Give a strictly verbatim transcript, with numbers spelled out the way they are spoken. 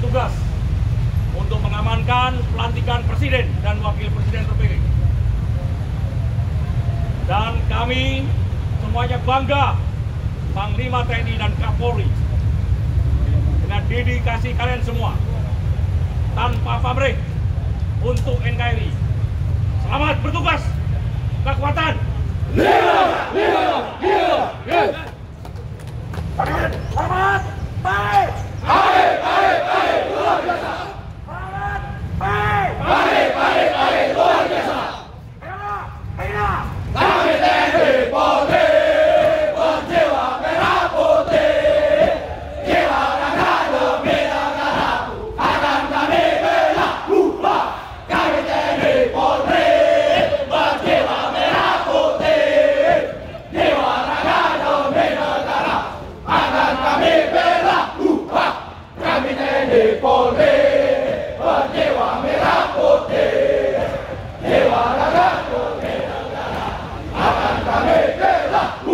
tugas untuk mengamankan pelantikan Presiden dan Wakil Presiden terpilih. Dan kami semuanya bangga, Panglima T N I dan Kapolri, dengan dedikasi kalian semua, tanpa pamrih untuk N K R I. Selamat bertugas, kekuatan. Lima, lima, lima, lima. Selamat, baik. Baik, baik, baik, luar biasa. Selamat, baik. Baik, baik, baik, luar biasa. Ayo, ayo. Kami T N I Polri berjiwa merah putih, jiwa raga demi negara akan kami bela. Hurrah! Kami T N I Polri berjiwa merah putih, jiwa raga demi negara akan kami bela. Hurrah! Kami T N I Polri berjiwa merah putih, jiwa raga demi negara akan kami bela.